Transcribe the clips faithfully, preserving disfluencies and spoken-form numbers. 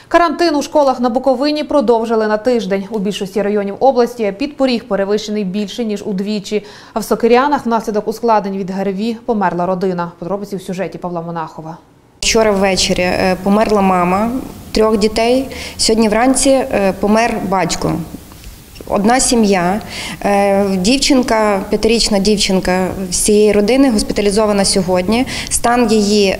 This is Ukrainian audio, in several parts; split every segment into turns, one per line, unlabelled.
Карантин у школах на Буковині продовжили на тиждень. У більшості районів області підпоріг перевищений більше, ніж удвічі. А в Сокирянах внаслідок ускладнень від ГРВІ померла родина. Подробиці в сюжеті Павла Монахова.
Вчора ввечері померла мама трьох дітей, сьогодні вранці помер батько. Одна сім'я, дівчинка, п'ятирічна дівчинка з цієї родини госпіталізована сьогодні. Стан її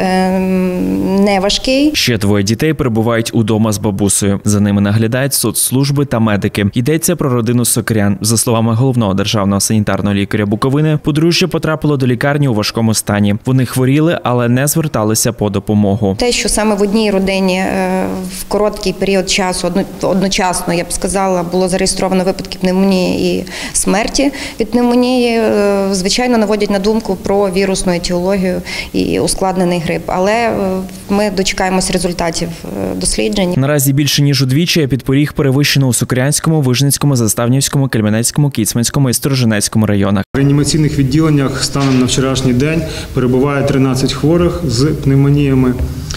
не важкий.
Ще двоє дітей перебувають удома з бабусею. За ними наглядають соцслужби та медики. Йдеться про родину Сокирян. За словами головного державного санітарного лікаря Буковини, подружжя потрапило до лікарні у важкому стані. Вони хворіли, але не зверталися по допомогу.
Те, що саме в одній родині в короткий період часу, одночасно, я б сказала, було зареєстровано випадки пневмонії і смерті від пневмонії, звичайно, наводять на думку про вірусну етіологію і ускладнений грип. Але ми дочекаємось результатів досліджень.
Наразі більше ніж удвічі підпоріг перевищено у Сокирянському, Вижницькому, Заставнівському, Кельменецькому, Кіцманському і Сторожинецькому районах.
В реанімаційних відділеннях станом на вчорашній день перебуває тринадцять хворих з пневмоніями.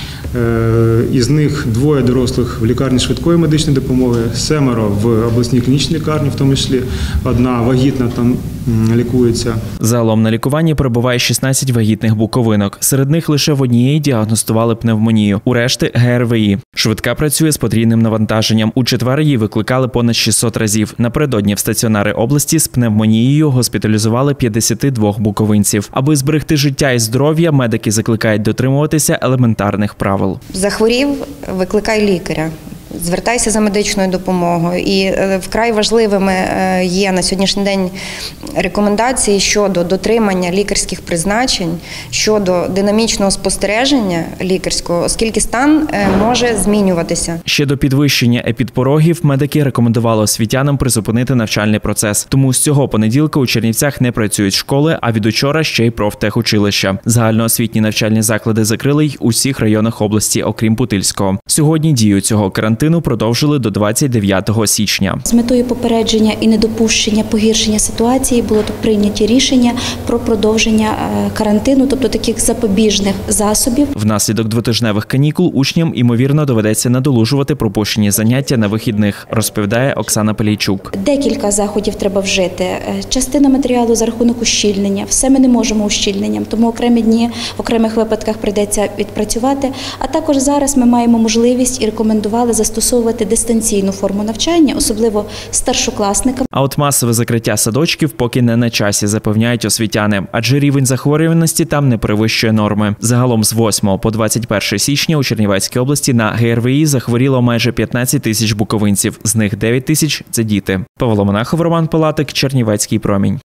Із них двоє дорослих в лікарні швидкої медичної допомоги, семеро в обласній клінічній лікарні, в тому числі одна вагітна там лікується.
Загалом на лікуванні перебуває шістнадцять вагітних буковинок. Серед них лише в однієї діагностували пневмонію, у решти ГРВІ. Швидка працює з потрійним навантаженням. У четвер її викликали понад шістсот разів. Напередодні в стаціонари області з пневмонією госпіталізували п'ятдесят два буковинців. Аби зберегти життя і здоров'я, медики закликають дотримуватися елементарних правил.
Захворів – викликай лікаря. Звертайся за медичною допомогою. І вкрай важливими є на сьогоднішній день рекомендації щодо дотримання лікарських призначень, щодо динамічного спостереження лікарського, оскільки стан може змінюватися.
Ще до підвищення епідпорогів медики рекомендували освітянам призупинити навчальний процес. Тому з цього понеділка у Чернівцях не працюють школи, а від учора ще й профтехучилища. Загальноосвітні навчальні заклади закрили й у всіх районах області, окрім Путильського. Сьогодні дію цього карантину продовжили до двадцять дев'ятого січня.
З метою попередження і недопущення погіршення ситуації було тут прийняті рішення про продовження карантину, тобто таких запобіжних засобів.
Внаслідок двотижневих канікул учням, ймовірно, доведеться надолужувати пропущені заняття на вихідних, розповідає Оксана Палійчук.
Декілька заходів треба вжити. Частина матеріалу за рахунок ущільнення. Все ми не можемо ущільненням, тому окремі дні в окремих випадках прийдеться відпрацювати. А також зараз ми маємо можливість і рекомендували застосовувати дистанційну форму навчання, особливо старшокласникам.
А от масове закриття садочків поки не на часі, запевняють освітяни, адже рівень захворюваності там не перевищує норми. Загалом з восьмого по двадцять перше січня у Чернівецькій області на ГРВІ захворіло майже п'ятнадцять тисяч буковинців, з них дев'ять тисяч – це діти. Павло Монахов, Роман Палатик, Чернівецький промінь.